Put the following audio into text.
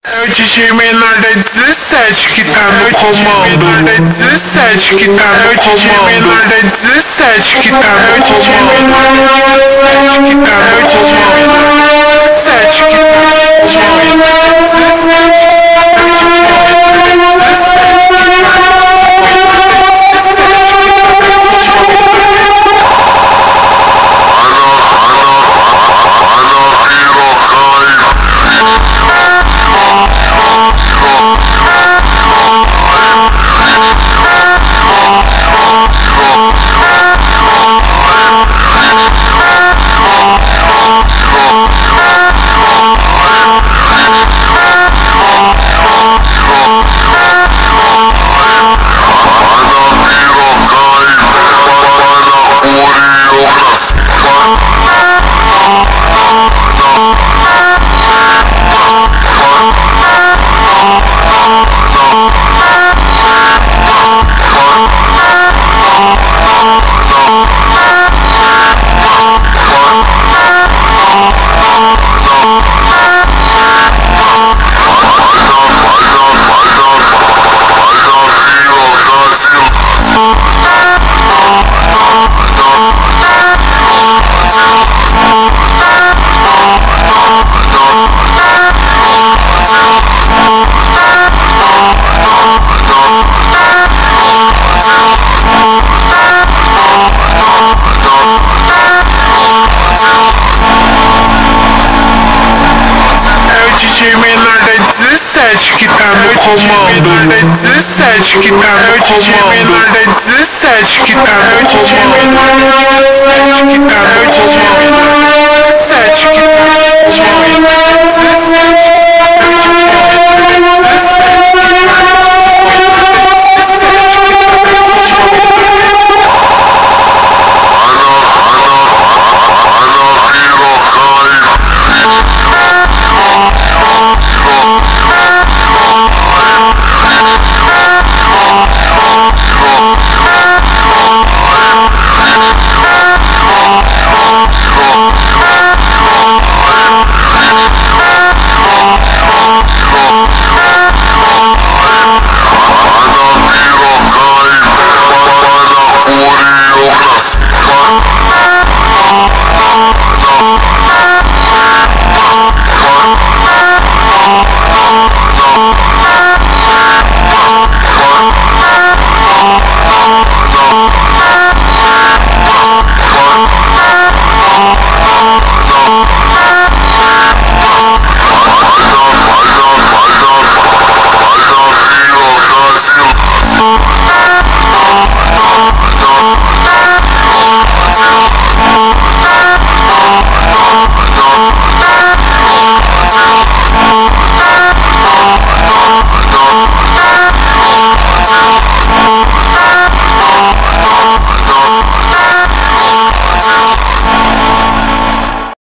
É o DJ menor da 17 que tá no comando. É 17 que tá no comando. É o DJ menor da 17 que tá no comando. 17 que tá no comando. 17 que tá no comando. 17 que tá no comando. É 17 que tá no comando. É 17 que tá no comando. 17 que tá no comando. 17 que tá no comando. 17